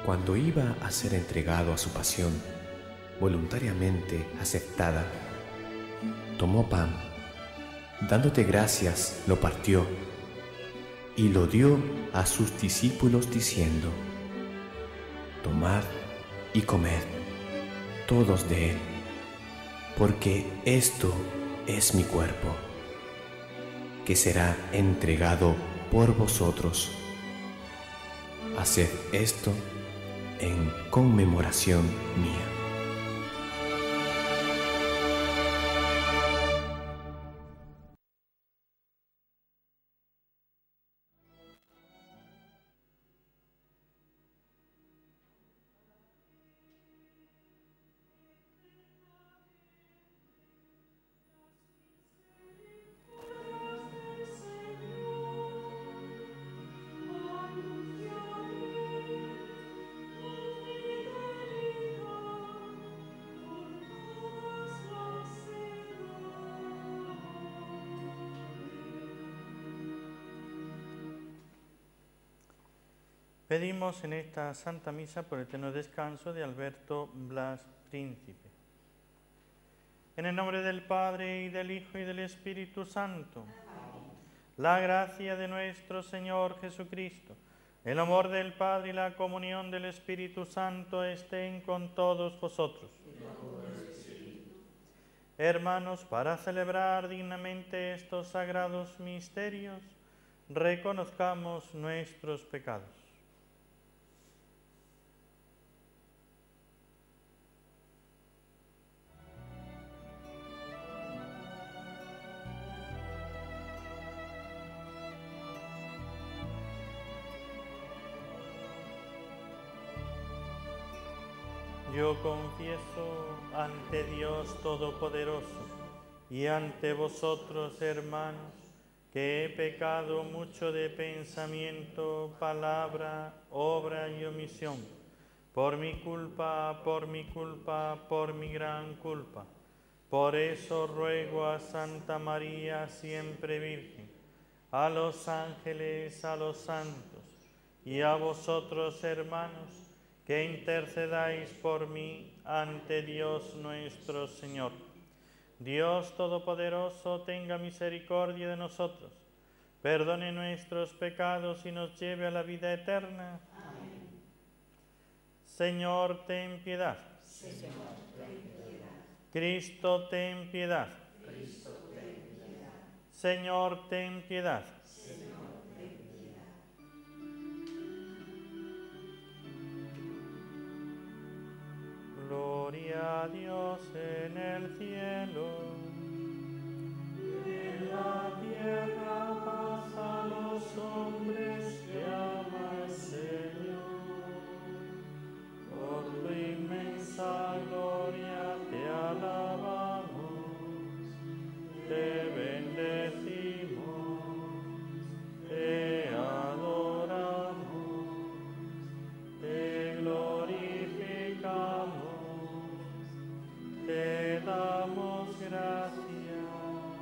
Cuando iba a ser entregado a su pasión, voluntariamente aceptada, tomó pan, dándote gracias, lo partió y lo dio a sus discípulos diciendo: tomad y comed todos de él, porque esto es mi cuerpo, que será entregado por vosotros. Haced esto en conmemoración mía. Pedimos en esta Santa Misa por el eterno descanso de Alberto Blas, príncipe. En el nombre del Padre, y del Hijo, y del Espíritu Santo. La gracia de nuestro Señor Jesucristo, el amor del Padre y la comunión del Espíritu Santo estén con todos vosotros. Hermanos, para celebrar dignamente estos sagrados misterios, reconozcamos nuestros pecados. Yo confieso ante Dios Todopoderoso y ante vosotros, hermanos, que he pecado mucho de pensamiento, palabra, obra y omisión, por mi culpa, por mi gran culpa. Por eso ruego a Santa María, siempre Virgen, a los ángeles, a los santos, y a vosotros, hermanos, que intercedáis por mí ante Dios nuestro Señor. Dios Todopoderoso tenga misericordia de nosotros, perdone nuestros pecados y nos lleve a la vida eterna. Amén. Señor, ten piedad. Señor, ten piedad. Cristo, ten piedad. Cristo, ten piedad. Señor, ten piedad. Gloria a Dios en el cielo, en la tierra paz a los hombres que ama el Señor. Por tu inmensa gloria te alabamos, te bendecimos, te adoramos, te glorificamos. Te damos gracias,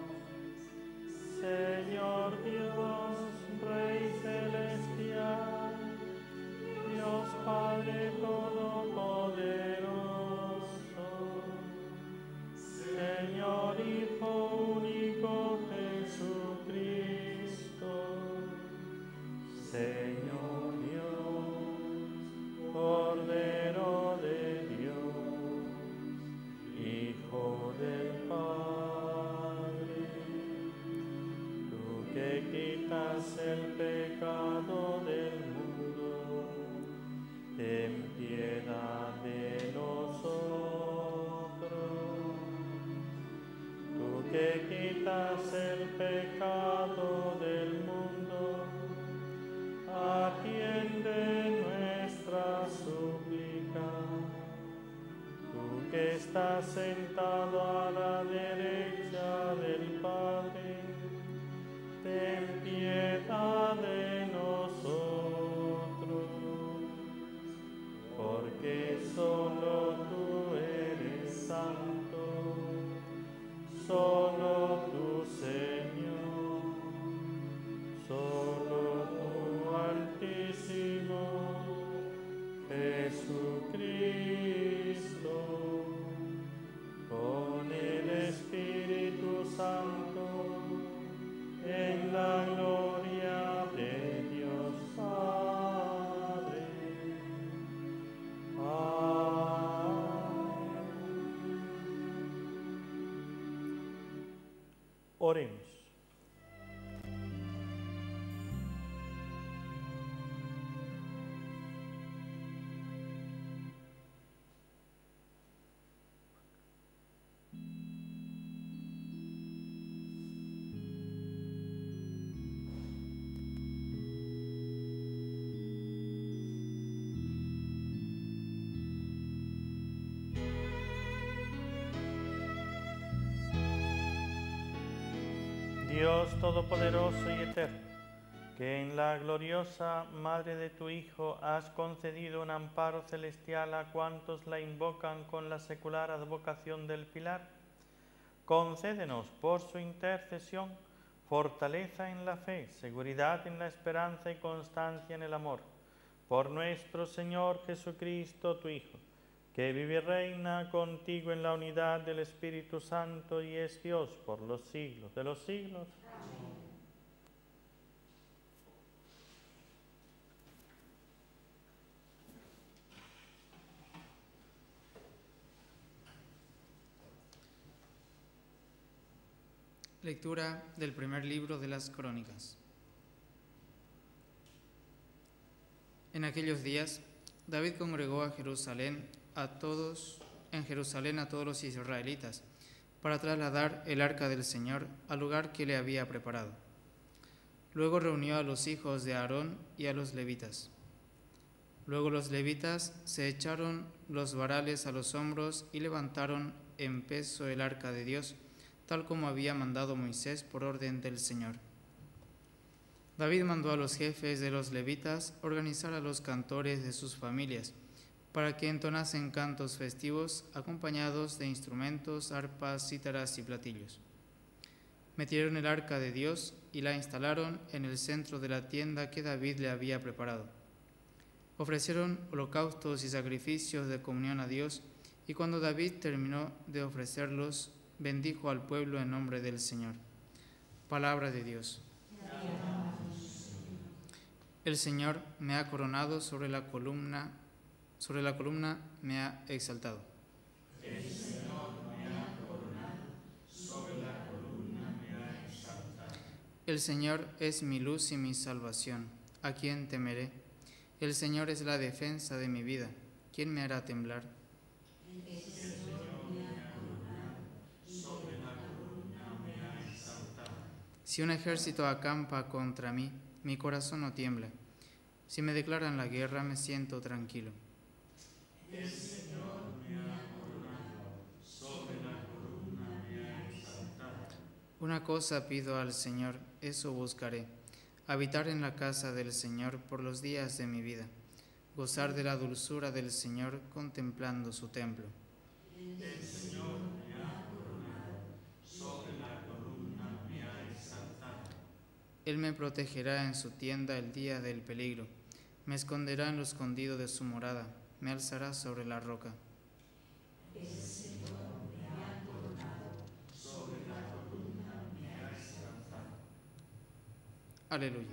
Señor Dios, Rey celestial, Dios Padre todopoderoso, Señor Hijo único Jesucristo, Señor Dios, Cordero de Dios, Hijo del Padre, tú que quitas el pecado del mundo, ten piedad de nosotros. Tú que quitas el pecado del mundo, atiende nuestra súplica. Tú que estás sentado a la derecha del Padre, ten piedad de nosotros, porque solo tú eres santo, solo tú, Señor, solo tú, Altísimo, Oremos. Dios Todopoderoso y Eterno, que en la gloriosa Madre de tu Hijo has concedido un amparo celestial a cuantos la invocan con la secular advocación del Pilar, concédenos por su intercesión fortaleza en la fe, seguridad en la esperanza y constancia en el amor. Por nuestro Señor Jesucristo, tu Hijo, que vive y reina contigo en la unidad del Espíritu Santo y es Dios por los siglos de los siglos. Amén. Lectura del primer libro de las Crónicas. En aquellos días, David congregó a Jerusalén a todos los israelitas para trasladar el arca del Señor al lugar que le había preparado. Luego reunió a los hijos de Aarón y a los levitas. Luego los levitas se echaron los varales a los hombros y levantaron en peso el arca de Dios, tal como había mandado Moisés por orden del Señor. David mandó a los jefes de los levitas organizar a los cantores de sus familias para que entonasen cantos festivos acompañados de instrumentos, arpas, cítaras y platillos. Metieron el arca de Dios y la instalaron en el centro de la tienda que David le había preparado. Ofrecieron holocaustos y sacrificios de comunión a Dios, y cuando David terminó de ofrecerlos, bendijo al pueblo en nombre del Señor. Palabra de Dios. El Señor me ha coronado, sobre la columna me ha exaltado. El Señor me ha coronado, sobre la columna me ha exaltado. El Señor es mi luz y mi salvación. ¿A quién temeré? El Señor es la defensa de mi vida. ¿Quién me hará temblar? El Señor me ha coronado, sobre la columna me ha exaltado. Si un ejército acampa contra mí, mi corazón no tiembla. Si me declaran la guerra, me siento tranquilo. El Señor me ha coronado, sobre la columna me ha exaltado. Una cosa pido al Señor, eso buscaré: habitar en la casa del Señor por los días de mi vida, gozar de la dulzura del Señor contemplando su templo. El Señor me ha coronado, sobre la columna me ha exaltado. Él me protegerá en su tienda el día del peligro, me esconderá en lo escondido de su morada, me alzará sobre la roca. El Señor me ha coronado, sobre la columna me ha exaltado. Aleluya.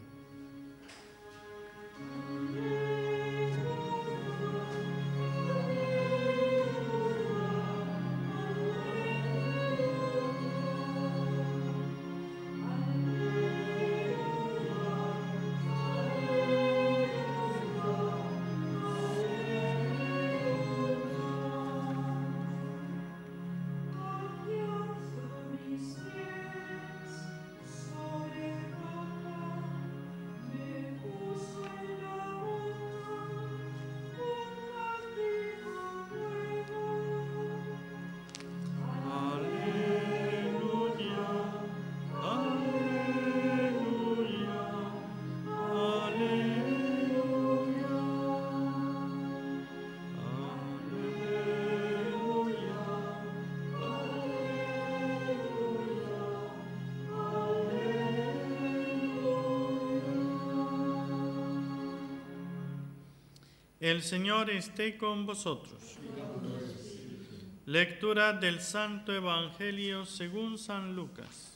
El Señor esté con vosotros. Lectura del Santo Evangelio según San Lucas.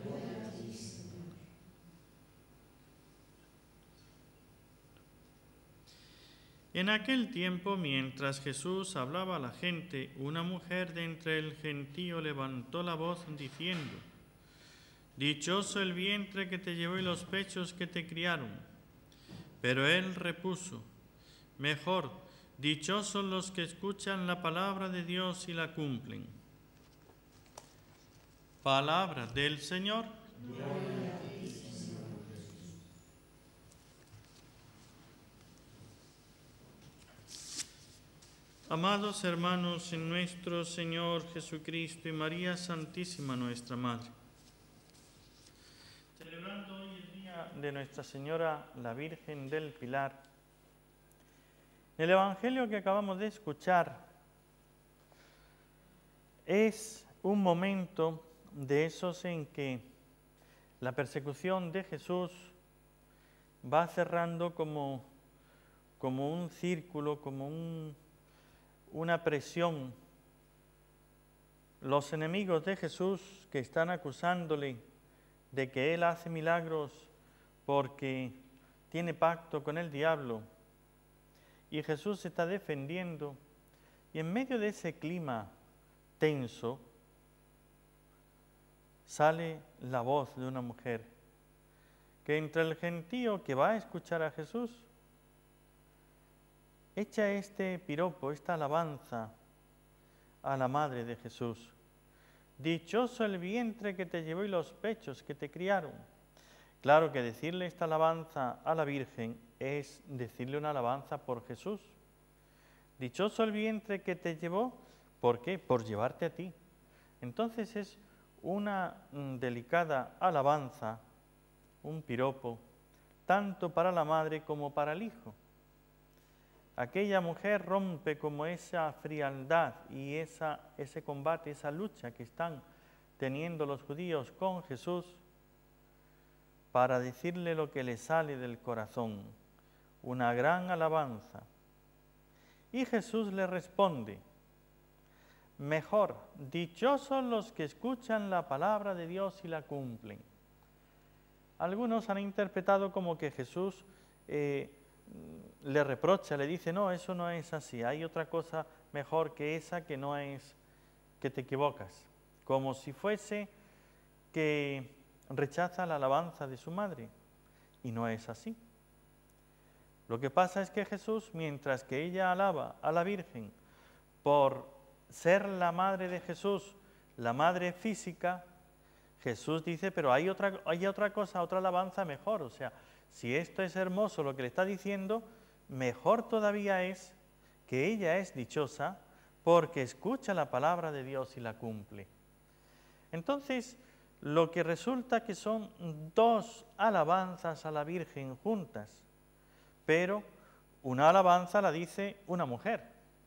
En aquel tiempo, mientras Jesús hablaba a la gente, una mujer de entre el gentío levantó la voz diciendo: Dichoso el vientre que te llevó y los pechos que te criaron. Pero él repuso, mejor, dichosos los que escuchan la palabra de Dios y la cumplen. Palabra del Señor. Gloria a ti, Señor Jesús. Amados hermanos en nuestro Señor Jesucristo y María Santísima nuestra Madre, celebrando hoy el día de Nuestra Señora la Virgen del Pilar, el Evangelio que acabamos de escuchar es un momento de esos en que la persecución de Jesús va cerrando como un círculo, como una presión. Los enemigos de Jesús que están acusándole de que Él hace milagros porque tiene pacto con el diablo, y Jesús se está defendiendo, y en medio de ese clima tenso, sale la voz de una mujer que entre el gentío que va a escuchar a Jesús echa este piropo, esta alabanza a la madre de Jesús. Dichoso el vientre que te llevó y los pechos que te criaron. Claro que decirle esta alabanza a la Virgen es decirle una alabanza por Jesús. Dichoso el vientre que te llevó, ¿por qué? Por llevarte a ti. Entonces es una delicada alabanza, un piropo, tanto para la madre como para el hijo. Aquella mujer rompe como esa frialdad y ese combate, esa lucha que están teniendo los judíos con Jesús para decirle lo que le sale del corazón, una gran alabanza. Y Jesús le responde, mejor, dichosos los que escuchan la palabra de Dios y la cumplen. Algunos han interpretado como que Jesús le reprocha, le dice, no, eso no es así, hay otra cosa mejor que esa que no es, que te equivocas. Como si fuese que rechaza la alabanza de su madre, y no es así. Lo que pasa es que Jesús, mientras que ella alaba a la Virgen por ser la madre de Jesús, la madre física, Jesús dice, pero hay otra cosa, otra alabanza mejor. O sea, si esto es hermoso lo que le está diciendo, mejor todavía es que ella es dichosa porque escucha la palabra de Dios y la cumple. Entonces, lo que resulta que son dos alabanzas a la Virgen juntas, pero una alabanza la dice una mujer.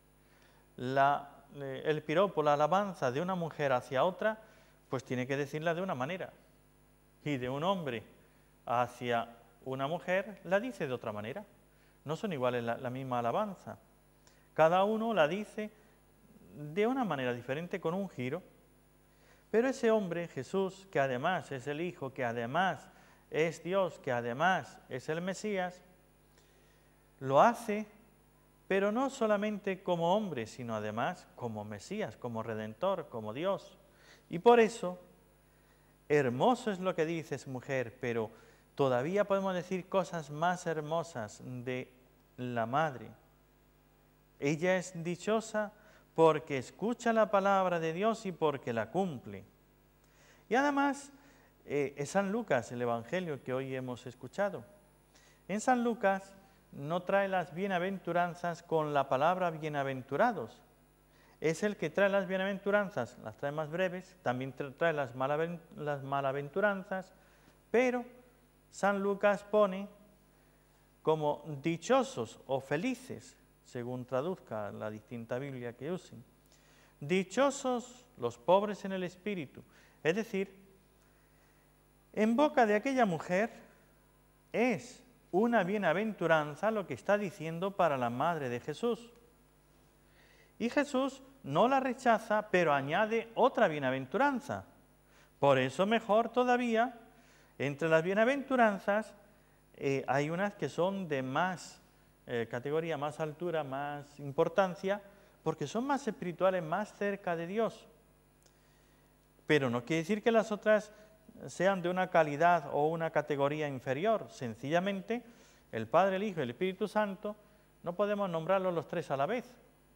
El piropo, la alabanza de una mujer hacia otra, pues tiene que decirla de una manera. Y de un hombre hacia una mujer la dice de otra manera. No son iguales la misma alabanza. Cada uno la dice de una manera diferente, con un giro. Pero ese hombre, Jesús, que además es el Hijo, que además es Dios, que además es el Mesías, lo hace, pero no solamente como hombre, sino además como Mesías, como Redentor, como Dios. Y por eso, hermoso es lo que dices, mujer, pero todavía podemos decir cosas más hermosas de la madre. Ella es dichosa porque escucha la palabra de Dios y porque la cumple. Y además, es San Lucas, el Evangelio que hoy hemos escuchado. En San Lucas no trae las bienaventuranzas con la palabra bienaventurados. Es el que trae las bienaventuranzas, las trae más breves, también trae las malaventuranzas, pero San Lucas pone como dichosos o felices, según traduzca la distinta Biblia que usen. Dichosos los pobres en el espíritu. Es decir, en boca de aquella mujer es una bienaventuranza lo que está diciendo para la madre de Jesús. Y Jesús no la rechaza, pero añade otra bienaventuranza. Por eso mejor todavía, entre las bienaventuranzas hay unas que son de más categoría, más altura, más importancia, porque son más espirituales, más cerca de Dios. Pero no quiere decir que las otras sean de una calidad o una categoría inferior. Sencillamente, el Padre, el Hijo y el Espíritu Santo no podemos nombrarlos los tres a la vez.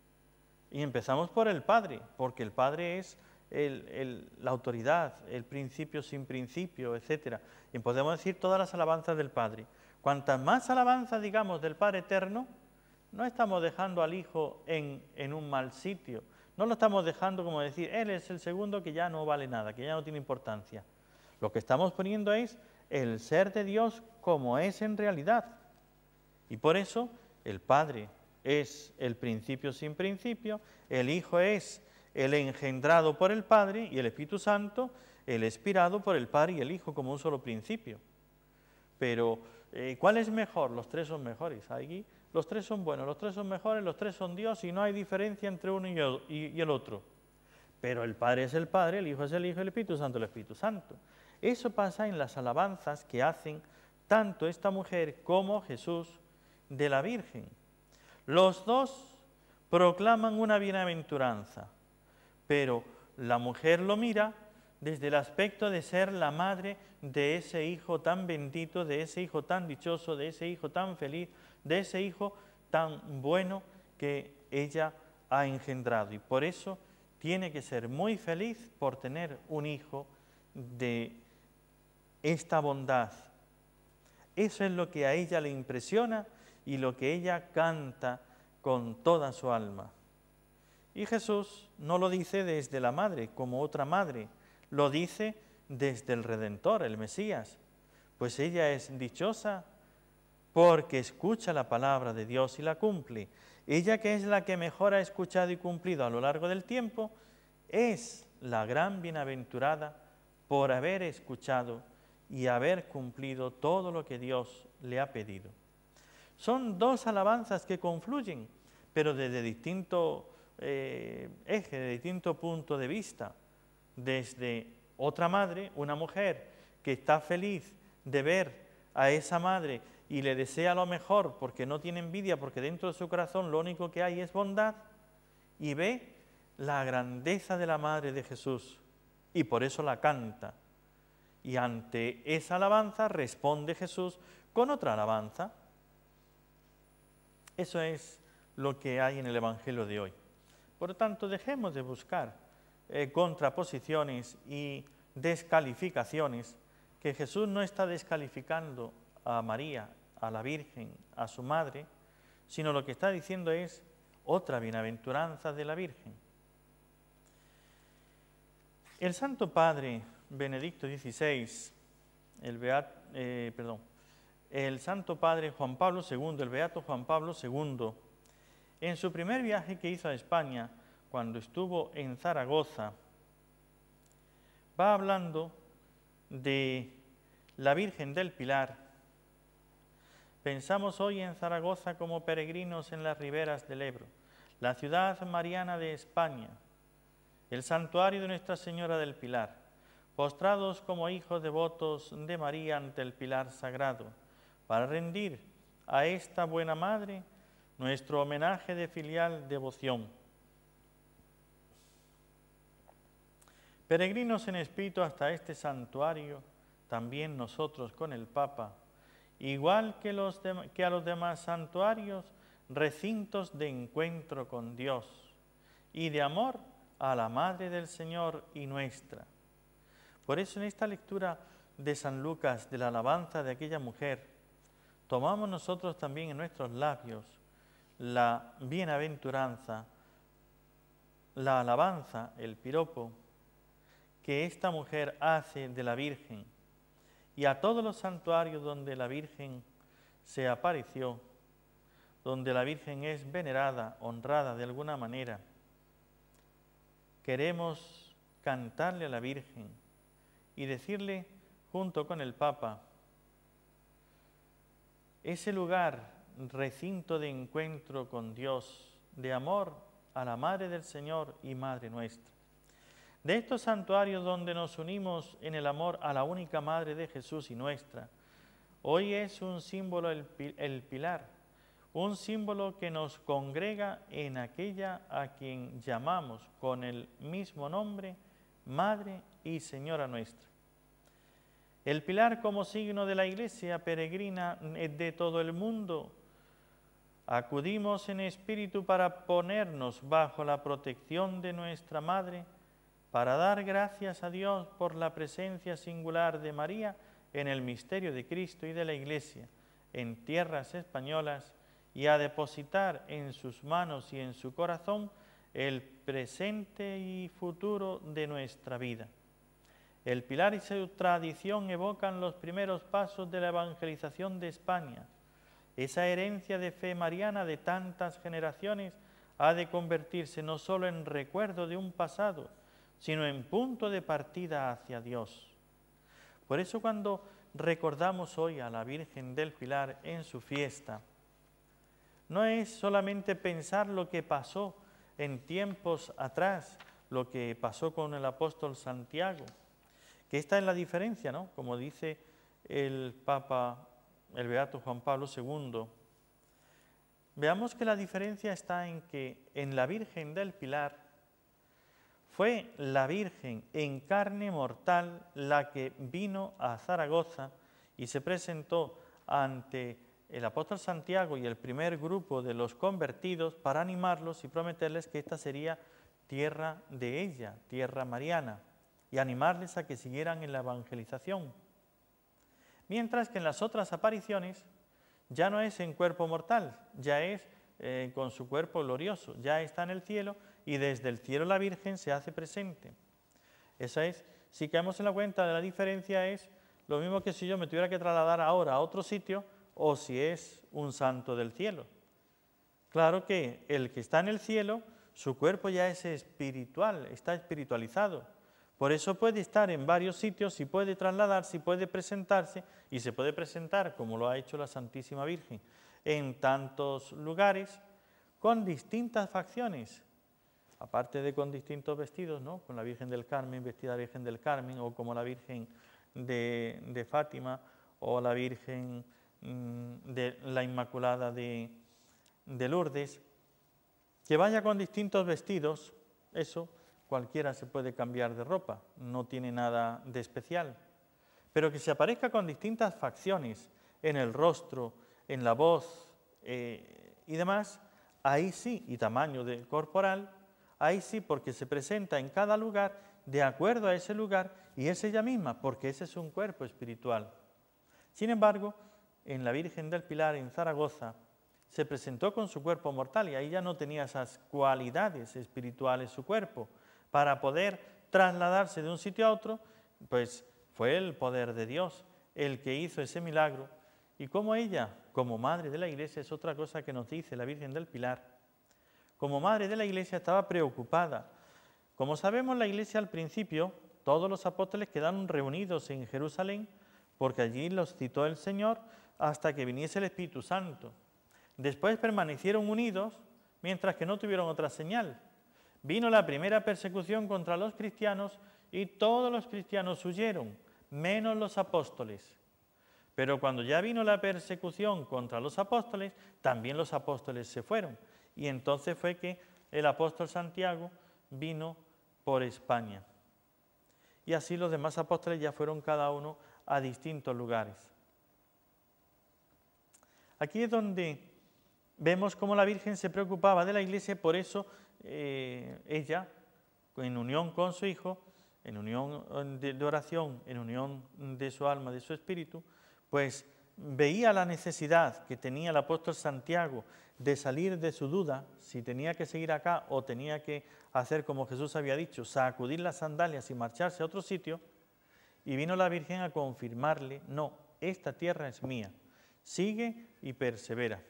Y empezamos por el Padre, porque el Padre es la autoridad, el principio sin principio, etc. Y podemos decir todas las alabanzas del Padre. Cuantas más alabanzas digamos del Padre eterno, no estamos dejando al Hijo en un mal sitio. No lo estamos dejando como decir, Él es el segundo que ya no vale nada, que ya no tiene importancia. Lo que estamos poniendo es el ser de Dios como es en realidad. Y por eso el Padre es el principio sin principio, el Hijo es el engendrado por el Padre y el Espíritu Santo el expirado por el Padre y el Hijo como un solo principio. Pero, ¿cuál es mejor? Los tres son mejores. Aquí los tres son buenos, los tres son mejores, los tres son Dios y no hay diferencia entre uno y el otro. Pero el Padre es el Padre, el Hijo es el Hijo y el Espíritu Santo el Espíritu Santo. Eso pasa en las alabanzas que hacen tanto esta mujer como Jesús de la Virgen. Los dos proclaman una bienaventuranza, pero la mujer lo mira desde el aspecto de ser la madre de ese hijo tan bendito, de ese hijo tan dichoso, de ese hijo tan feliz, de ese hijo tan bueno que ella ha engendrado. Y por eso tiene que ser muy feliz por tener un hijo de esta bondad. Eso es lo que a ella le impresiona y lo que ella canta con toda su alma. Y Jesús no lo dice desde la madre, como otra madre, lo dice desde el Redentor, el Mesías. Pues ella es dichosa porque escucha la palabra de Dios y la cumple. Ella, que es la que mejor ha escuchado y cumplido a lo largo del tiempo, es la gran bienaventurada por haber escuchado y haber cumplido todo lo que Dios le ha pedido. Son dos alabanzas que confluyen, pero desde distinto eje, de distinto punto de vista. Desde otra madre, una mujer que está feliz de ver a esa madre y le desea lo mejor porque no tiene envidia, porque dentro de su corazón lo único que hay es bondad, y ve la grandeza de la Madre de Jesús y por eso la canta. Y ante esa alabanza responde Jesús con otra alabanza. Eso es lo que hay en el Evangelio de hoy. Por lo tanto, dejemos de buscar contraposiciones y descalificaciones, que Jesús no está descalificando a María, a la Virgen, a su madre, sino lo que está diciendo es otra bienaventuranza de la Virgen. El Santo Padre Benedicto XVI, el Santo Padre Juan Pablo II, el Beato Juan Pablo II, en su primer viaje que hizo a España, cuando estuvo en Zaragoza, va hablando de la Virgen del Pilar. Pensamos hoy en Zaragoza como peregrinos en las riberas del Ebro, la ciudad mariana de España, el santuario de Nuestra Señora del Pilar, postrados como hijos devotos de María ante el Pilar Sagrado, para rendir a esta buena Madre nuestro homenaje de filial devoción. Peregrinos en espíritu hasta este santuario, también nosotros con el Papa, igual que a los demás santuarios, recintos de encuentro con Dios y de amor a la Madre del Señor y nuestra. Por eso en esta lectura de San Lucas, de la alabanza de aquella mujer, tomamos nosotros también en nuestros labios la bienaventuranza, la alabanza, el piropo, que esta mujer hace de la Virgen, y a todos los santuarios donde la Virgen se apareció, donde la Virgen es venerada, honrada de alguna manera, queremos cantarle a la Virgen y decirle junto con el Papa, ese lugar, recinto de encuentro con Dios, de amor a la Madre del Señor y Madre nuestra. De estos santuarios donde nos unimos en el amor a la única Madre de Jesús y nuestra, hoy es un símbolo el pilar, un símbolo que nos congrega en aquella a quien llamamos con el mismo nombre, Madre y Señora nuestra. El pilar como signo de la Iglesia peregrina de todo el mundo. Acudimos en espíritu para ponernos bajo la protección de nuestra Madre, para dar gracias a Dios por la presencia singular de María en el misterio de Cristo y de la Iglesia en tierras españolas, y a depositar en sus manos y en su corazón el presente y futuro de nuestra vida. El pilar y su tradición evocan los primeros pasos de la evangelización de España. Esa herencia de fe mariana de tantas generaciones ha de convertirse no solo en recuerdo de un pasado, sino en punto de partida hacia Dios. Por eso cuando recordamos hoy a la Virgen del Pilar en su fiesta, no es solamente pensar lo que pasó en tiempos atrás, lo que pasó con el apóstol Santiago, que esta es la diferencia, ¿no? Como dice el Papa, el Beato Juan Pablo II. Veamos que la diferencia está en que en la Virgen del Pilar fue la Virgen en carne mortal la que vino a Zaragoza y se presentó ante el apóstol Santiago y el primer grupo de los convertidos para animarlos y prometerles que esta sería tierra de ella, tierra mariana, y animarles a que siguieran en la evangelización. Mientras que en las otras apariciones ya no es en cuerpo mortal, ya es con su cuerpo glorioso, ya está en el cielo y desde el cielo la Virgen se hace presente. Esa es, si caemos en la cuenta de la diferencia, es lo mismo que si yo me tuviera que trasladar ahora a otro sitio o si es un santo del cielo. Claro que el que está en el cielo, su cuerpo ya es espiritual, está espiritualizado. Por eso puede estar en varios sitios y puede trasladarse y puede presentarse, y se puede presentar, como lo ha hecho la Santísima Virgen, en tantos lugares, con distintas facciones, aparte de con distintos vestidos, ¿no? Con la Virgen del Carmen, vestida Virgen del Carmen, o como la Virgen de Fátima, o la Virgen de la Inmaculada de Lourdes, que vaya con distintos vestidos, eso cualquiera se puede cambiar de ropa, no tiene nada de especial, pero que se aparezca con distintas facciones en el rostro, en la voz y demás, ahí sí, y tamaño corporal, ahí sí, porque se presenta en cada lugar de acuerdo a ese lugar y es ella misma, porque ese es un cuerpo espiritual. Sin embargo, en la Virgen del Pilar, en Zaragoza, se presentó con su cuerpo mortal y ahí ya no tenía esas cualidades espirituales su cuerpo. Para poder trasladarse de un sitio a otro, pues fue el poder de Dios el que hizo ese milagro. Y como ella, como madre de la Iglesia, es otra cosa que nos dice la Virgen del Pilar. Como madre de la Iglesia estaba preocupada. Como sabemos, la Iglesia al principio, todos los apóstoles quedaron reunidos en Jerusalén porque allí los citó el Señor hasta que viniese el Espíritu Santo. Después permanecieron unidos mientras que no tuvieron otra señal. Vino la primera persecución contra los cristianos y todos los cristianos huyeron, menos los apóstoles. Pero cuando ya vino la persecución contra los apóstoles, también los apóstoles se fueron. Y entonces fue que el apóstol Santiago vino por España. Y así los demás apóstoles ya fueron cada uno a distintos lugares. Aquí es donde vemos cómo la Virgen se preocupaba de la Iglesia, por eso ella, en unión con su Hijo, en unión de oración, en unión de su alma, de su espíritu, pues veía la necesidad que tenía el apóstol Santiago de salir de su duda, si tenía que seguir acá o tenía que hacer como Jesús había dicho, sacudir las sandalias y marcharse a otro sitio, y vino la Virgen a confirmarle, no, esta tierra es mía, sigue y persevera.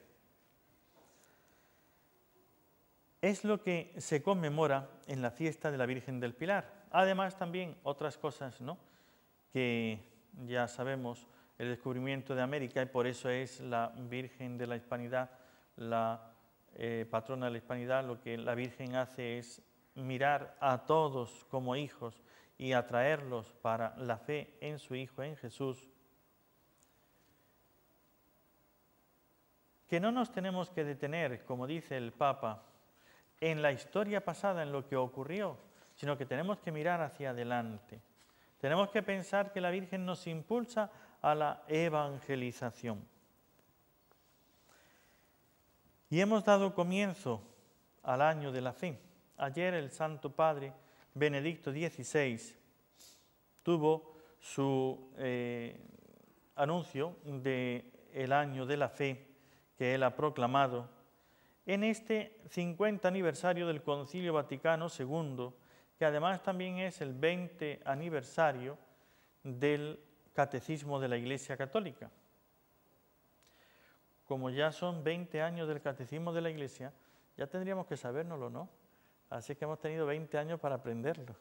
Es lo que se conmemora en la fiesta de la Virgen del Pilar. Además también otras cosas, ¿no?, que ya sabemos, el descubrimiento de América, y por eso es la Virgen de la Hispanidad, la patrona de la Hispanidad. Lo que la Virgen hace es mirar a todos como hijos y atraerlos para la fe en su Hijo, en Jesús. Que no nos tenemos que detener, como dice el Papa, en la historia pasada, en lo que ocurrió, sino que tenemos que mirar hacia adelante. Tenemos que pensar que la Virgen nos impulsa a la evangelización. Y hemos dado comienzo al año de la fe. Ayer el Santo Padre Benedicto XVI tuvo su anuncio del año de la fe que él ha proclamado en este 50 aniversario del Concilio Vaticano II, que además también es el 20 aniversario del Catecismo de la Iglesia Católica. Como ya son 20 años del Catecismo de la Iglesia, ya tendríamos que sabérnoslo, ¿no? Así que hemos tenido 20 años para aprenderlo.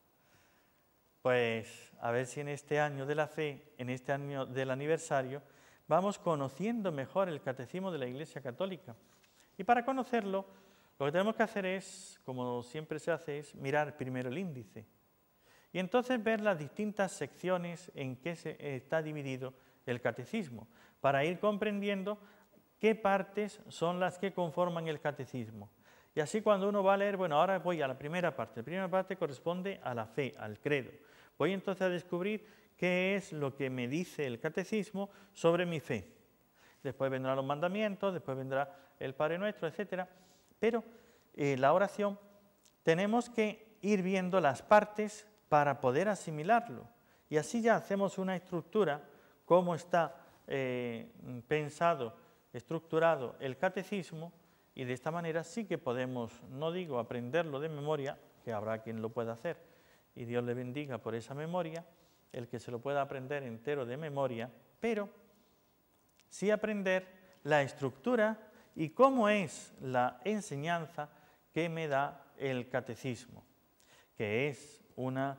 Pues a ver si en este año de la fe, en este año del aniversario, vamos conociendo mejor el Catecismo de la Iglesia Católica. Y para conocerlo, lo que tenemos que hacer es, como siempre se hace, es mirar primero el índice. Y entonces ver las distintas secciones en que está dividido el Catecismo, para ir comprendiendo qué partes son las que conforman el Catecismo. Y así cuando uno va a leer, bueno, ahora voy a la primera parte. La primera parte corresponde a la fe, al credo. Voy entonces a descubrir qué es lo que me dice el Catecismo sobre mi fe. Después vendrán los mandamientos, después vendrá el Padre Nuestro, etc. Pero la oración tenemos que ir viendo las partes para poder asimilarlo. Y así ya hacemos una estructura, cómo está pensado, estructurado el Catecismo, y de esta manera sí que podemos, no digo aprenderlo de memoria, que habrá quien lo pueda hacer, y Dios le bendiga por esa memoria, el que se lo pueda aprender entero de memoria, pero sí aprender la estructura y cómo es la enseñanza que me da el Catecismo, que es una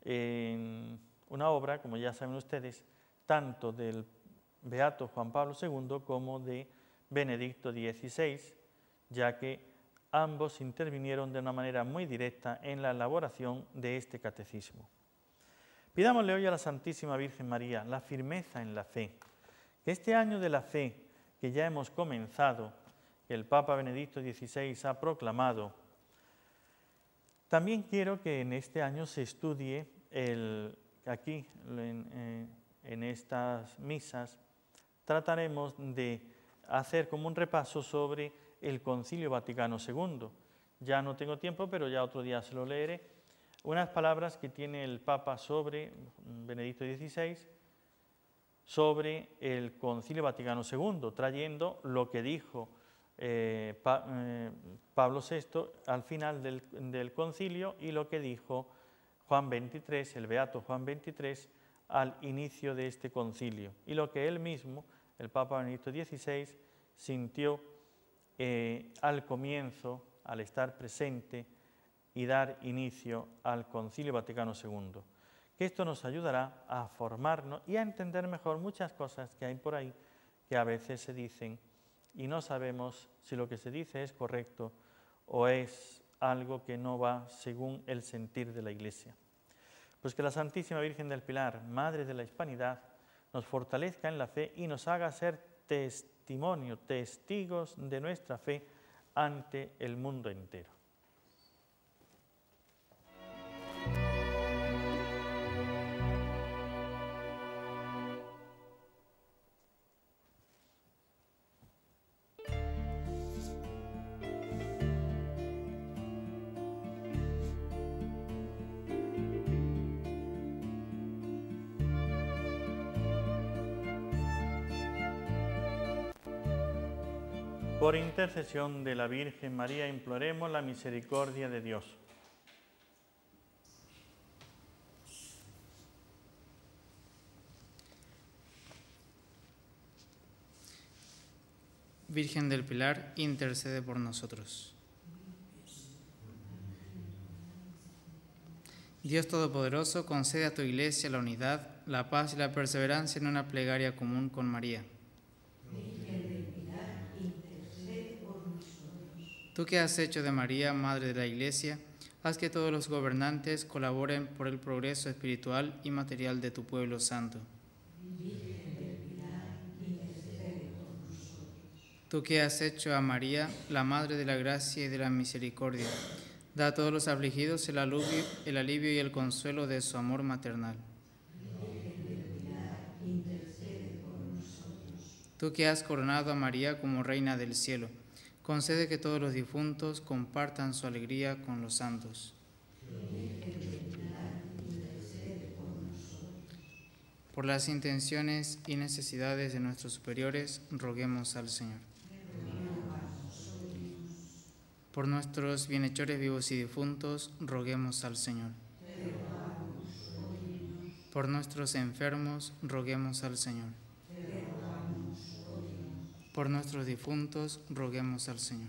obra, como ya saben ustedes, tanto del Beato Juan Pablo II como de Benedicto XVI, ya que ambos intervinieron de una manera muy directa en la elaboración de este catecismo. Pidámosle hoy a la Santísima Virgen María la firmeza en la fe, que este año de la fe que ya hemos comenzado, que el Papa Benedicto XVI ha proclamado, también quiero que en este año se estudie, aquí en estas misas, trataremos de hacer como un repaso sobre el Concilio Vaticano II. Ya no tengo tiempo, pero ya otro día se lo leeré. Unas palabras que tiene el Papa sobre Benedicto XVI, sobre el Concilio Vaticano II, trayendo lo que dijo Pablo VI al final del concilio y lo que dijo Juan XXIII, el Beato Juan XXIII, al inicio de este concilio, y lo que él mismo, el Papa Benedicto XVI, sintió al comienzo, al estar presente y dar inicio al Concilio Vaticano II. Que esto nos ayudará a formarnos y a entender mejor muchas cosas que hay por ahí que a veces se dicen y no sabemos si lo que se dice es correcto o es algo que no va según el sentir de la Iglesia. Pues que la Santísima Virgen del Pilar, Madre de la Hispanidad, nos fortalezca en la fe y nos haga ser testigos de nuestra fe ante el mundo entero. Por intercesión de la Virgen María, imploremos la misericordia de Dios. Virgen del Pilar, intercede por nosotros. Dios Todopoderoso, concede a tu Iglesia la unidad, la paz y la perseverancia en una plegaria común con María. Tú que has hecho de María, Madre de la Iglesia, haz que todos los gobernantes colaboren por el progreso espiritual y material de tu pueblo santo. Tú que has hecho a María, la Madre de la Gracia y de la Misericordia, da a todos los afligidos el alivio y el consuelo de su amor maternal. tú que has coronado a María como Reina del cielo, concede que todos los difuntos compartan su alegría con los santos. Por las intenciones y necesidades de nuestros superiores, roguemos al Señor. Por nuestros bienhechores vivos y difuntos, roguemos al Señor. Por nuestros enfermos, roguemos al Señor. Por nuestros difuntos, roguemos al Señor.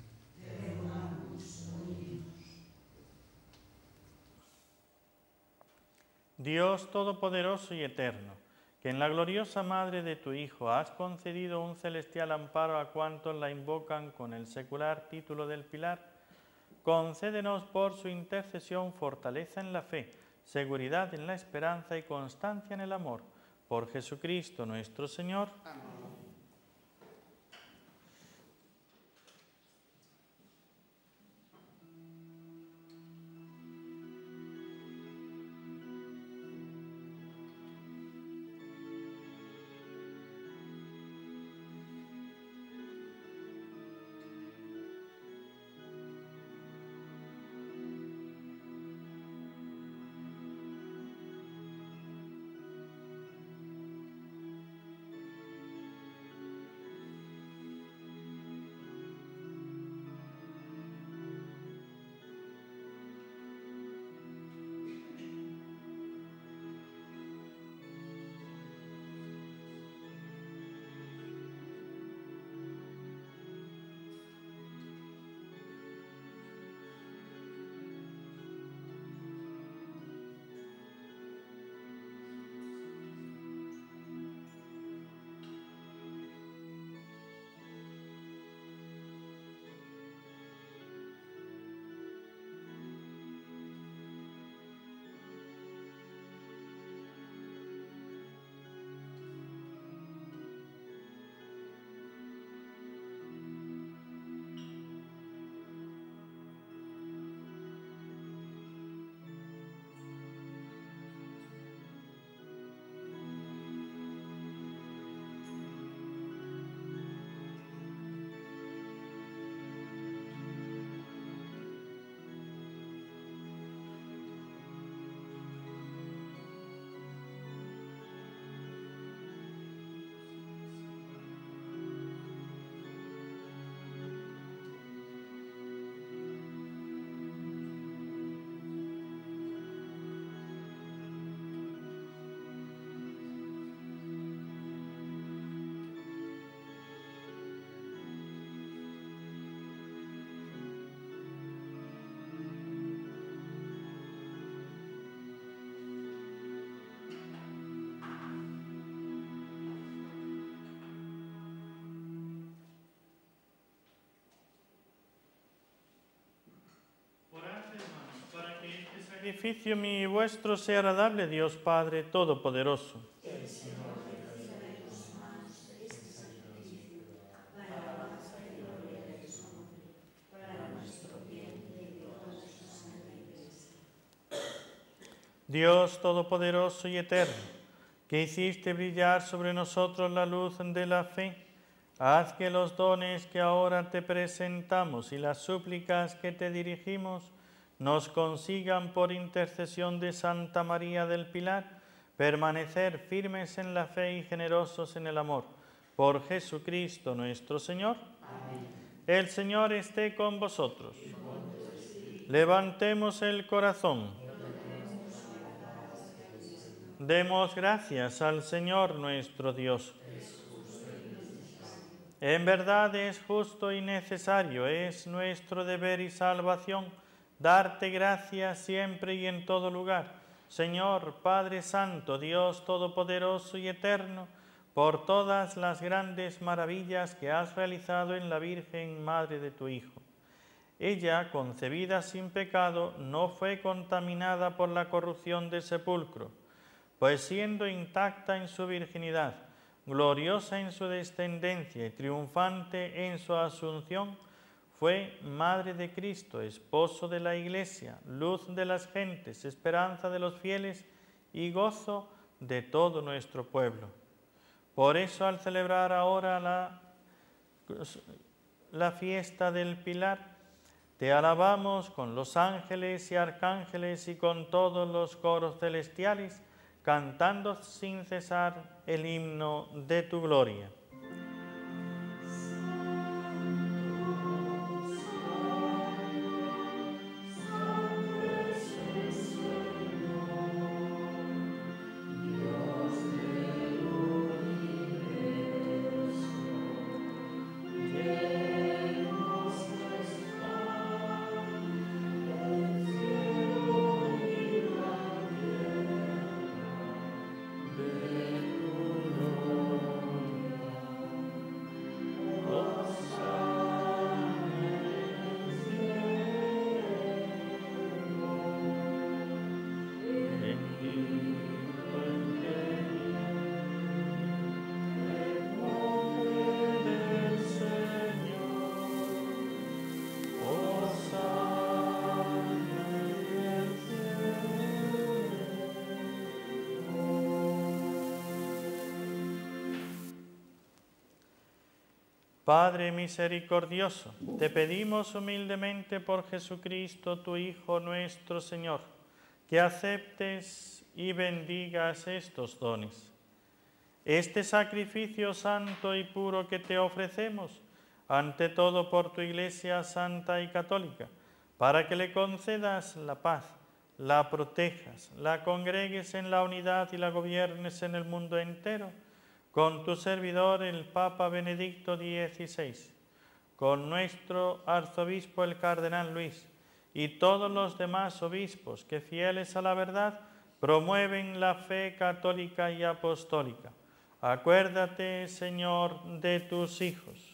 Dios Todopoderoso y Eterno, que en la gloriosa Madre de tu Hijo has concedido un celestial amparo a cuantos la invocan con el secular título del Pilar, concédenos por su intercesión fortaleza en la fe, seguridad en la esperanza y constancia en el amor. Por Jesucristo nuestro Señor. Amén. Sacrificio mío y vuestro sea agradable, Dios Padre Todopoderoso. El Señor reciba de tus manos este sacrificio, para alabanza y gloria de su nombre, para nuestro bien y de toda su santa Iglesia. Dios Todopoderoso y Eterno, que hiciste brillar sobre nosotros la luz de la fe, haz que los dones que ahora te presentamos y las súplicas que te dirigimos nos consigan por intercesión de Santa María del Pilar permanecer firmes en la fe y generosos en el amor. Por Jesucristo nuestro Señor. Amén. El Señor esté con vosotros. Levantemos el corazón. Demos gracias al Señor nuestro Dios. En verdad es justo y necesario, es nuestro deber y salvación, darte gracias siempre y en todo lugar, Señor, Padre Santo, Dios Todopoderoso y Eterno, por todas las grandes maravillas que has realizado en la Virgen Madre de tu Hijo. Ella, concebida sin pecado, no fue contaminada por la corrupción del sepulcro, pues siendo intacta en su virginidad, gloriosa en su descendencia y triunfante en su asunción, fue Madre de Cristo, esposo de la Iglesia, luz de las gentes, esperanza de los fieles y gozo de todo nuestro pueblo. Por eso, al celebrar ahora la fiesta del Pilar, te alabamos con los ángeles y arcángeles y con todos los coros celestiales, cantando sin cesar el himno de tu gloria. Padre misericordioso, te pedimos humildemente por Jesucristo, tu Hijo nuestro Señor, que aceptes y bendigas estos dones. Este sacrificio santo y puro que te ofrecemos, ante todo por tu Iglesia santa y católica, para que le concedas la paz, la protejas, la congregues en la unidad y la gobiernes en el mundo entero, con tu servidor el Papa Benedicto XVI, con nuestro arzobispo el Cardenal Luis y todos los demás obispos que, fieles a la verdad, promueven la fe católica y apostólica. Acuérdate, Señor, de tus hijos.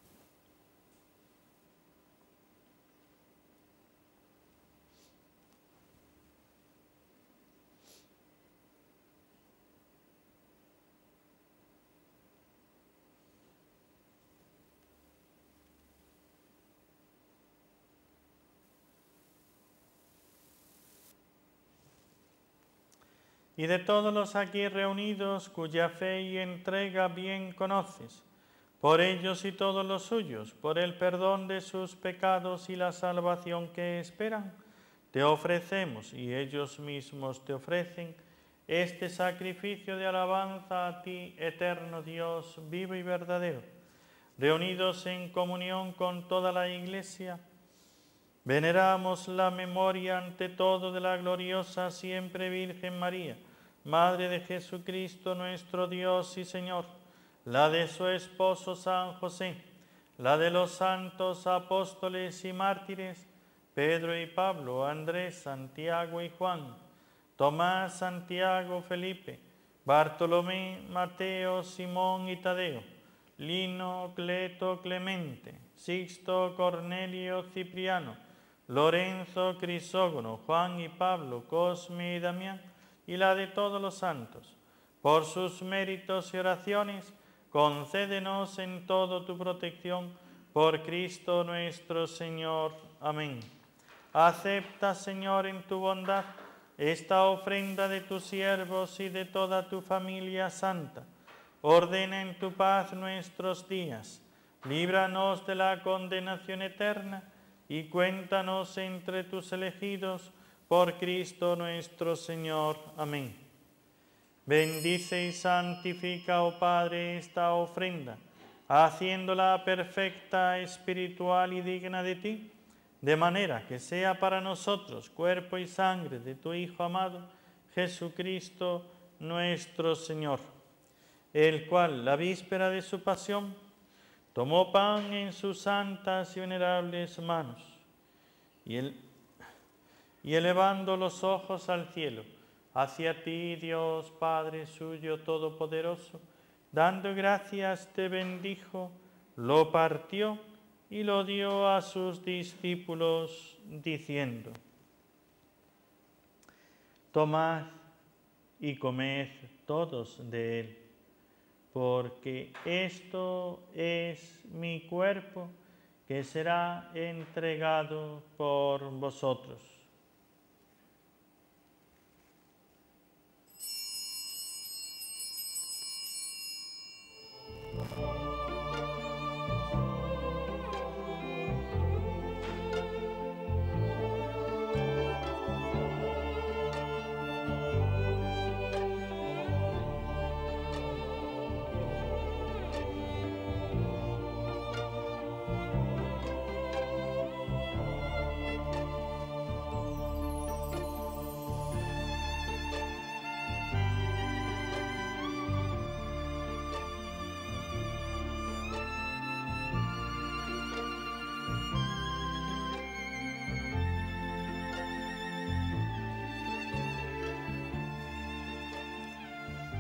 Y de todos los aquí reunidos, cuya fe y entrega bien conoces, por ellos y todos los suyos, por el perdón de sus pecados y la salvación que esperan, te ofrecemos y ellos mismos te ofrecen este sacrificio de alabanza a ti, eterno Dios, vivo y verdadero. Reunidos en comunión con toda la Iglesia, veneramos la memoria ante todo de la gloriosa siempre Virgen María, Madre de Jesucristo nuestro Dios y Señor, la de su esposo San José, la de los santos apóstoles y mártires, Pedro y Pablo, Andrés, Santiago y Juan, Tomás, Santiago, Felipe, Bartolomé, Mateo, Simón y Tadeo, Lino, Cleto, Clemente, Sixto, Cornelio, Cipriano, Lorenzo, Crisógono, Juan y Pablo, Cosme y Damián, y la de todos los santos. Por sus méritos y oraciones, concédenos en todo tu protección, por Cristo nuestro Señor. Amén. Acepta, Señor, en tu bondad esta ofrenda de tus siervos y de toda tu familia santa. Ordena en tu paz nuestros días. Líbranos de la condenación eterna y cuéntanos entre tus elegidos, por Cristo nuestro Señor. Amén. Bendice y santifica, oh Padre, esta ofrenda, haciéndola perfecta, espiritual y digna de ti, de manera que sea para nosotros cuerpo y sangre de tu Hijo amado, Jesucristo nuestro Señor, el cual, la víspera de su pasión, tomó pan en sus santas y venerables manos, y elevando los ojos al cielo, hacia ti, Dios Padre suyo todopoderoso, dando gracias te bendijo, lo partió y lo dio a sus discípulos, diciendo: Tomad y comed todos de él, porque esto es mi cuerpo que será entregado por vosotros.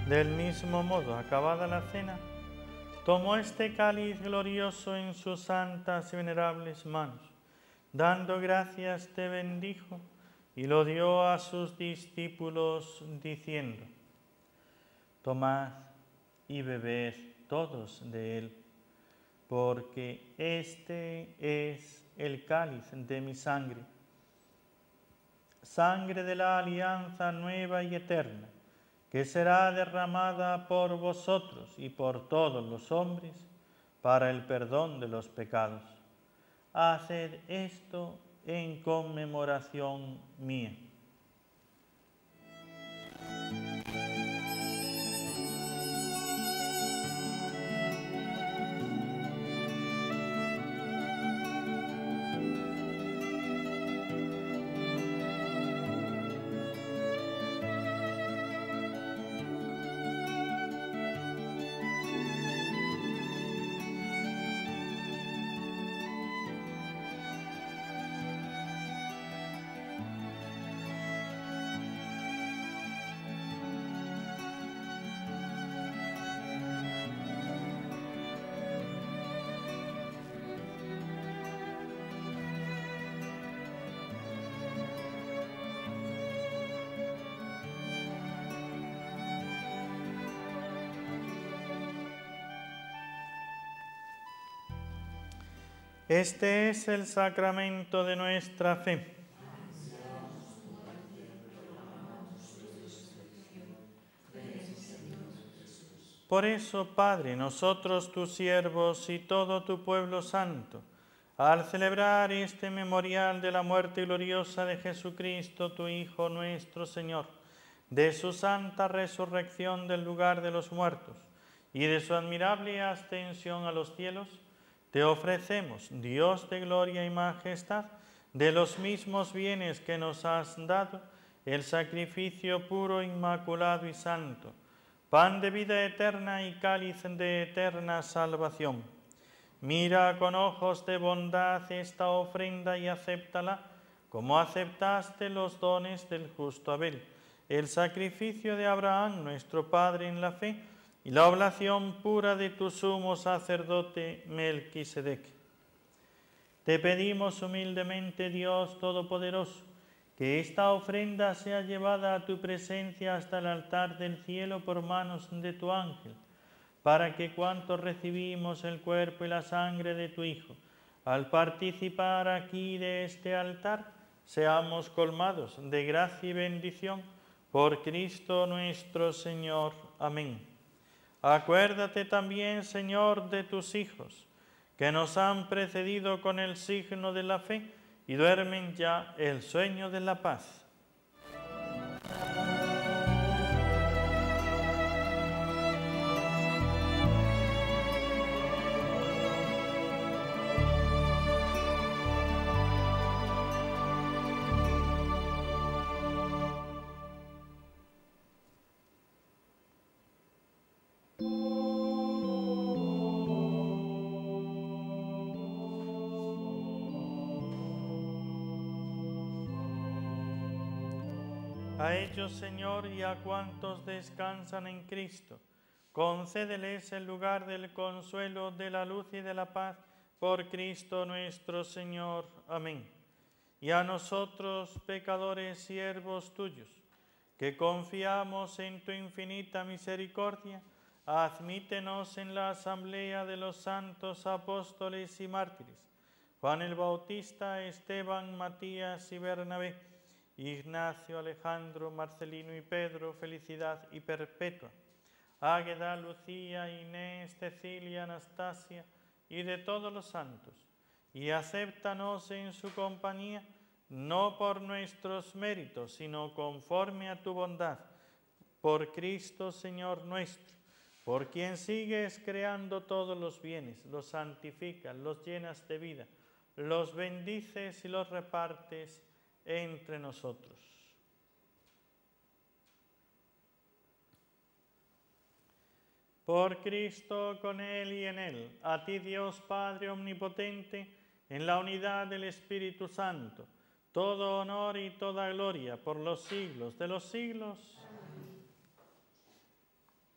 Del mismo modo, acabada la cena, tomó este cáliz glorioso en sus santas y venerables manos. Dando gracias, te bendijo y lo dio a sus discípulos diciendo: tomad y bebed todos de él, porque este es el cáliz de mi sangre, sangre de la alianza nueva y eterna, que será derramada por vosotros y por todos los hombres para el perdón de los pecados. Haced esto en conmemoración mía. Este es el sacramento de nuestra fe. Por eso, Padre, nosotros tus siervos y todo tu pueblo santo, al celebrar este memorial de la muerte gloriosa de Jesucristo, tu Hijo nuestro Señor, de su santa resurrección del lugar de los muertos y de su admirable ascensión a los cielos, te ofrecemos, Dios de gloria y majestad, de los mismos bienes que nos has dado, el sacrificio puro, inmaculado y santo, pan de vida eterna y cáliz de eterna salvación. Mira con ojos de bondad esta ofrenda y acéptala, como aceptaste los dones del justo Abel, el sacrificio de Abraham, nuestro Padre en la fe, y la oblación pura de tu sumo sacerdote Melquisedec. Te pedimos humildemente, Dios Todopoderoso, que esta ofrenda sea llevada a tu presencia hasta el altar del cielo por manos de tu ángel, para que cuantos recibimos el cuerpo y la sangre de tu Hijo, al participar aquí de este altar, seamos colmados de gracia y bendición por Cristo nuestro Señor. Amén. Acuérdate también, Señor, de tus hijos, que nos han precedido con el signo de la fe y duermen ya el sueño de la paz. A ellos, Señor, y a cuantos descansan en Cristo, concédeles el lugar del consuelo, de la luz y de la paz, por Cristo nuestro Señor. Amén. Y a nosotros, pecadores, siervos tuyos, que confiamos en tu infinita misericordia, admítenos en la asamblea de los santos apóstoles y mártires, Juan el Bautista, Esteban, Matías y Bernabé, Ignacio, Alejandro, Marcelino y Pedro, felicidad y perpetua, Águeda, Lucía, Inés, Cecilia, Anastasia y de todos los santos, y acéptanos en su compañía, no por nuestros méritos, sino conforme a tu bondad, por Cristo Señor nuestro, por quien sigues creando todos los bienes, los santificas, los llenas de vida, los bendices y los repartes entre nosotros. Por Cristo, con Él y en Él, a ti Dios Padre Omnipotente, en la unidad del Espíritu Santo, todo honor y toda gloria por los siglos de los siglos.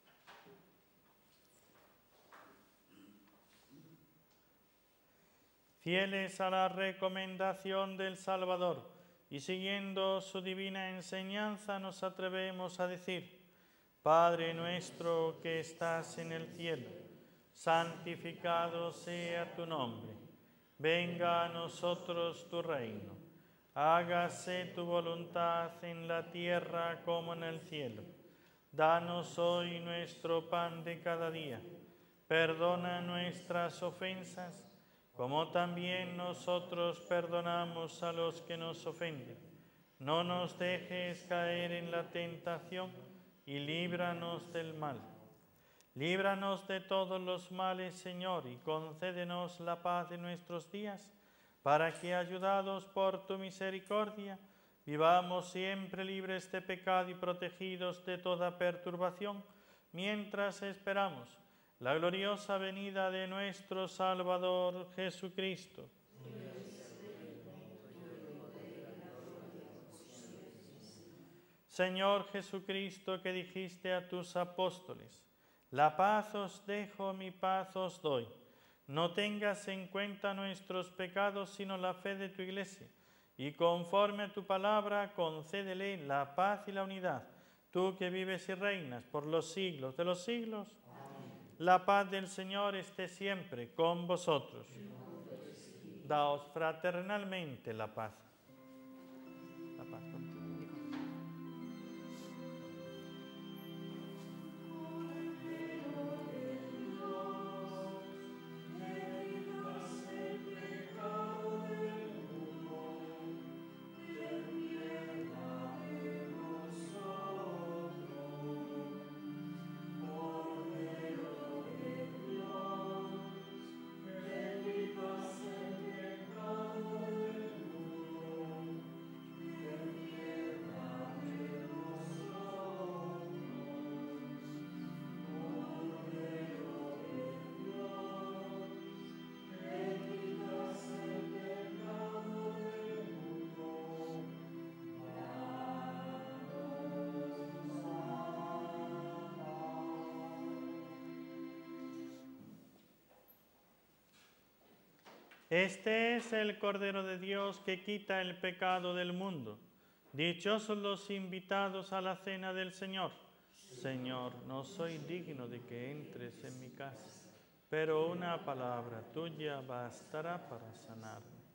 Fieles a la recomendación del Salvador y siguiendo su divina enseñanza, nos atrevemos a decir: Padre nuestro que estás en el cielo, santificado sea tu nombre. Venga a nosotros tu reino. Hágase tu voluntad en la tierra como en el cielo. Danos hoy nuestro pan de cada día. Perdona nuestras ofensas, como también nosotros perdonamos a los que nos ofenden. No nos dejes caer en la tentación y líbranos del mal. Líbranos de todos los males, Señor, y concédenos la paz de nuestros días, para que, ayudados por tu misericordia, vivamos siempre libres de pecado y protegidos de toda perturbación, mientras esperamos la gloriosa venida de nuestro Salvador Jesucristo. Señor Jesucristo, que dijiste a tus apóstoles: la paz os dejo, mi paz os doy. No tengas en cuenta nuestros pecados, sino la fe de tu Iglesia, y conforme a tu palabra, concédele la paz y la unidad, tú que vives y reinas por los siglos de los siglos. Amén. La paz del Señor esté siempre con vosotros. Daos fraternalmente la paz. La paz contigo. Este es el Cordero de Dios que quita el pecado del mundo. Dichosos los invitados a la cena del Señor. Señor, no soy digno de que entres en mi casa, pero una palabra tuya bastará para sanarme.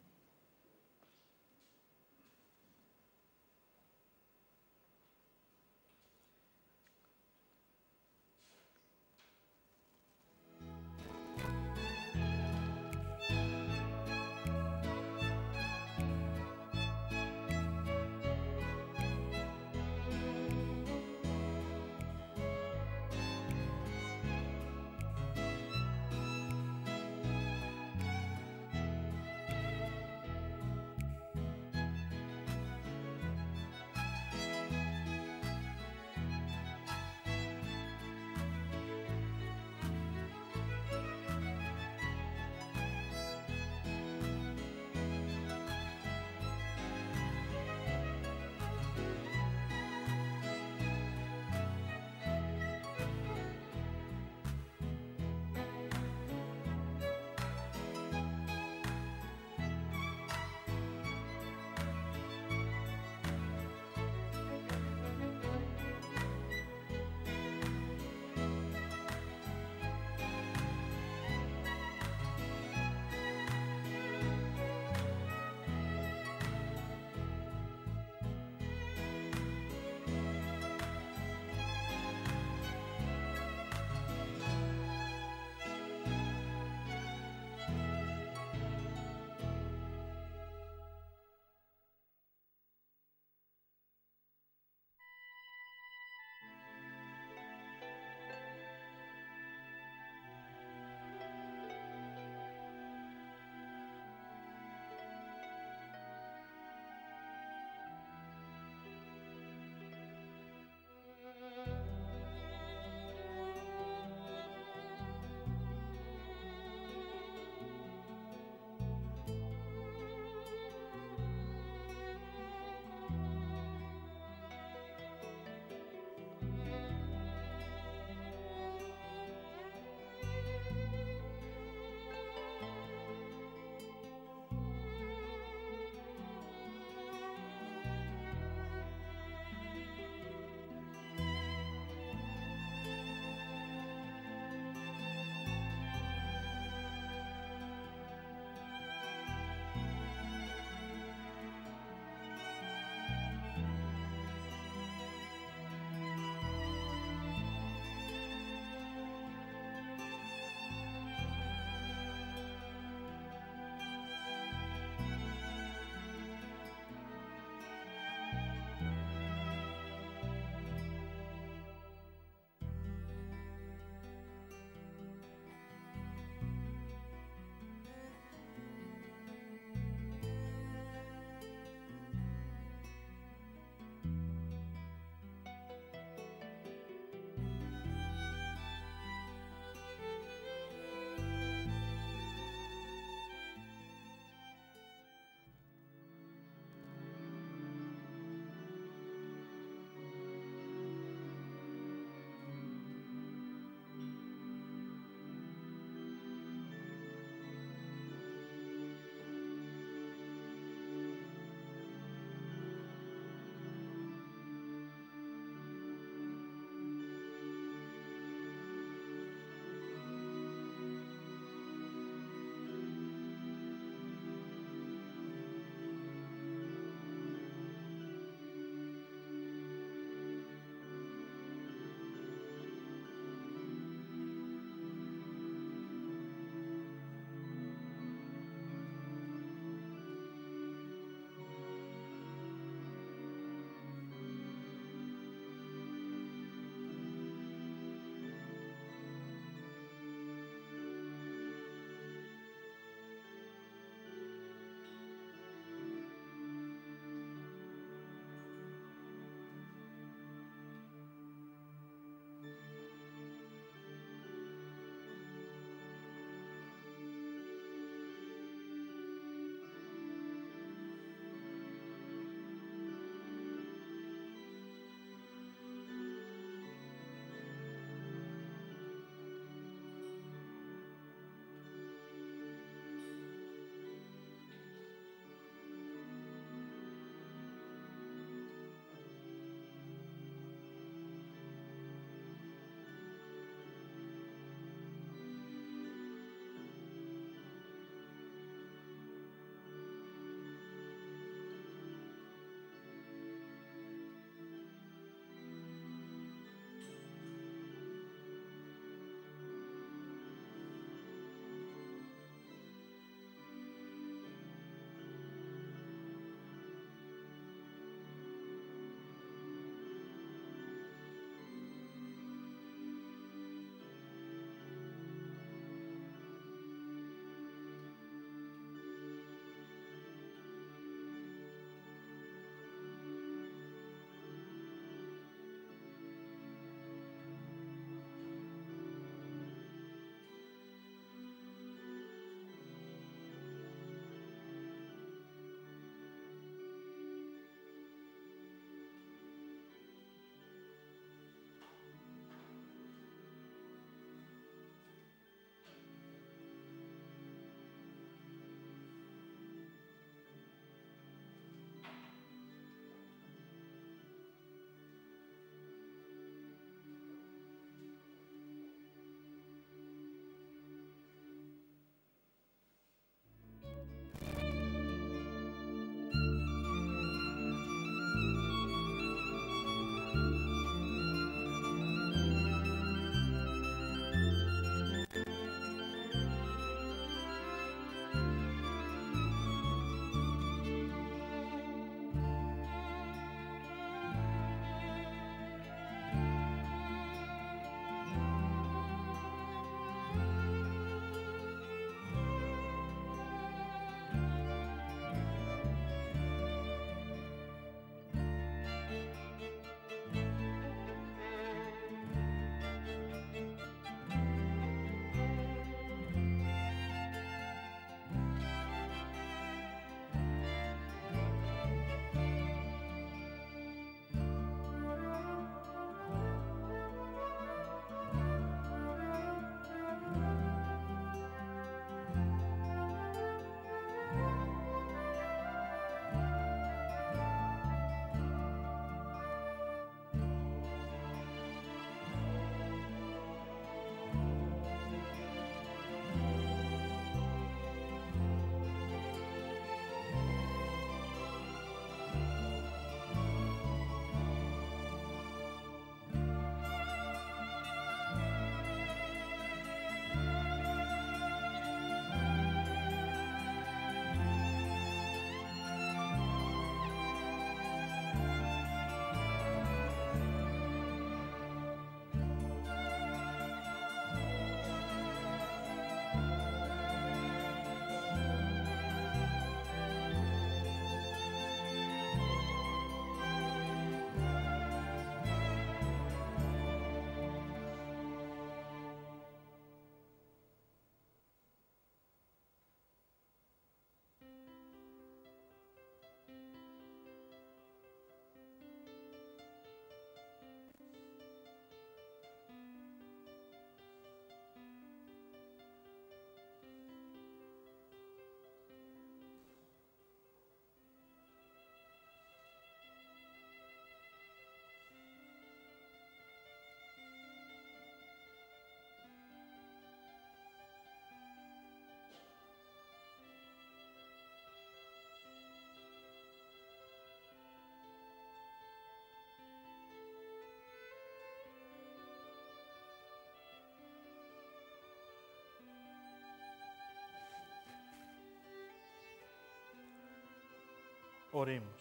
Oremos.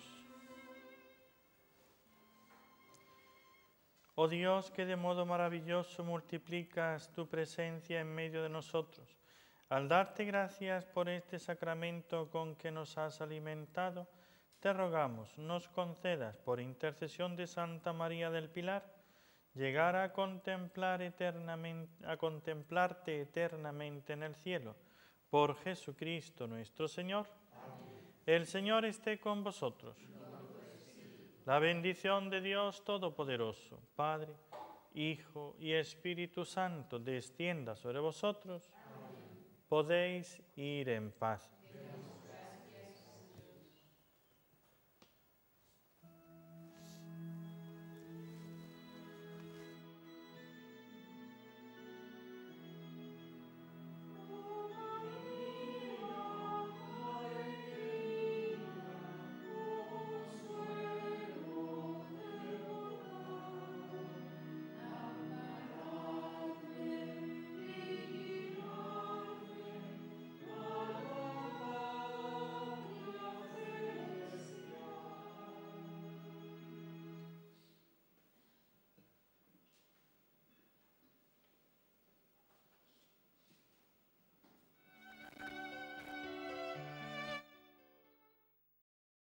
Oh Dios, que de modo maravilloso multiplicas tu presencia en medio de nosotros, al darte gracias por este sacramento con que nos has alimentado, te rogamos, nos concedas, por intercesión de Santa María del Pilar, llegar a contemplarte eternamente en el cielo. Por Jesucristo nuestro Señor. Amén. El Señor esté con vosotros. La bendición de Dios Todopoderoso, Padre, Hijo y Espíritu Santo, descienda sobre vosotros. Amén. Podéis ir en paz.